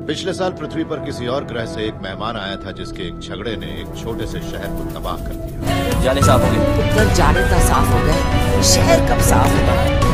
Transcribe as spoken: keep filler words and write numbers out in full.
पिछले साल पृथ्वी पर किसी और ग्रह से एक मेहमान आया था जिसके एक झगड़े ने एक छोटे से शहर को तबाह कर दिया। जाने साफ हो गए। जाने का साफ हो गए, शहर कब साफ होगा?